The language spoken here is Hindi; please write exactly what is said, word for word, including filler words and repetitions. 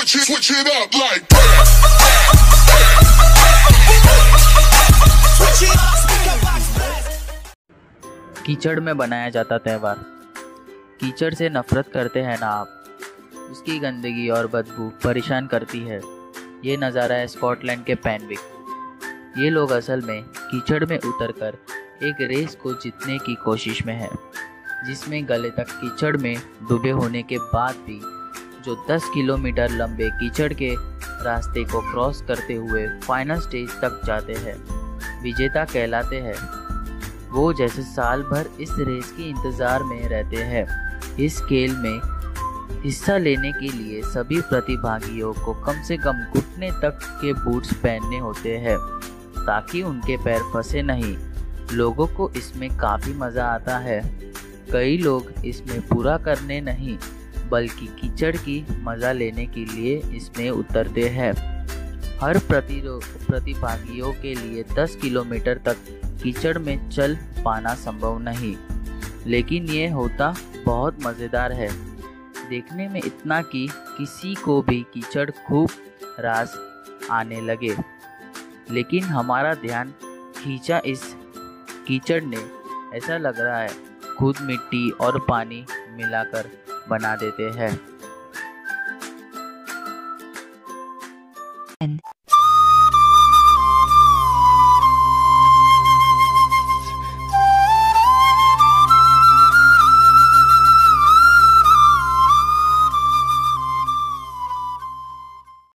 switch it, switch it up like that. कीचड़ में बनाया जाता त्यौहार। कीचड़ से नफरत करते हैं ना आप? उसकी गंदगी और बदबू परेशान करती है। ये नज़ारा है स्कॉटलैंड के पेनविक। ये लोग असल में कीचड़ में उतरकर एक रेस को जीतने की कोशिश में है, जिसमें गले तक कीचड़ में डूबे होने के बाद भी जो दस किलोमीटर लंबे कीचड़ के रास्ते को क्रॉस करते हुए फाइनल स्टेज तक जाते हैं, विजेता कहलाते हैं। वो जैसे साल भर इस रेस के इंतज़ार में रहते हैं। इस खेल में हिस्सा लेने के लिए सभी प्रतिभागियों को कम से कम घुटने तक के बूट्स पहनने होते हैं ताकि उनके पैर फंसे नहीं। लोगों को इसमें काफ़ी मज़ा आता है। कई लोग इसमें पूरा करने नहीं बल्कि कीचड़ की मज़ा लेने के लिए इसमें उतरते हैं। हर प्रतिभागियों के लिए दस किलोमीटर तक कीचड़ में चल पाना संभव नहीं, लेकिन ये होता बहुत मज़ेदार है। देखने में इतना कि किसी को भी कीचड़ खूब रास आने लगे, लेकिन हमारा ध्यान खींचा इस कीचड़ ने। ऐसा लग रहा है खुद मिट्टी और पानी मिलाकर बना देते हैं।